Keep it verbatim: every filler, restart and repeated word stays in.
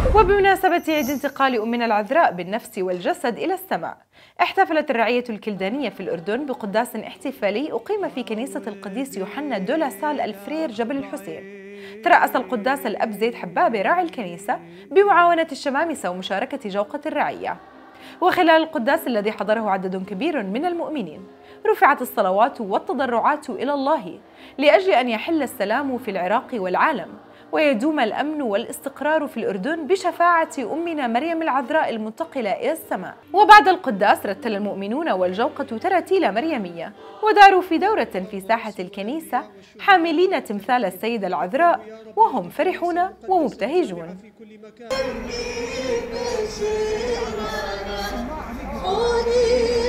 وبمناسبة عيد انتقال أمنا العذراء بالنفس والجسد إلى السماء، احتفلت الرعية الكلدانية في الأردن بقداس احتفالي أقيم في كنيسة القديس يوحنا دولاسال الفرير جبل الحسين. ترأس القداس الأب زيد حبابة راعي الكنيسة بمعاونة الشمامسة ومشاركة جوقة الرعية. وخلال القداس الذي حضره عدد كبير من المؤمنين، رفعت الصلوات والتضرعات إلى الله لأجل أن يحل السلام في العراق والعالم، ويدوم الأمن والاستقرار في الأردن بشفاعة أمنا مريم العذراء المنتقلة إلى السماء. وبعد القداس رتل المؤمنون والجوقة تراتيل مريمية، وداروا في دورة في ساحة الكنيسة حاملين تمثال السيدة العذراء وهم فرحون ومبتهجون. خذي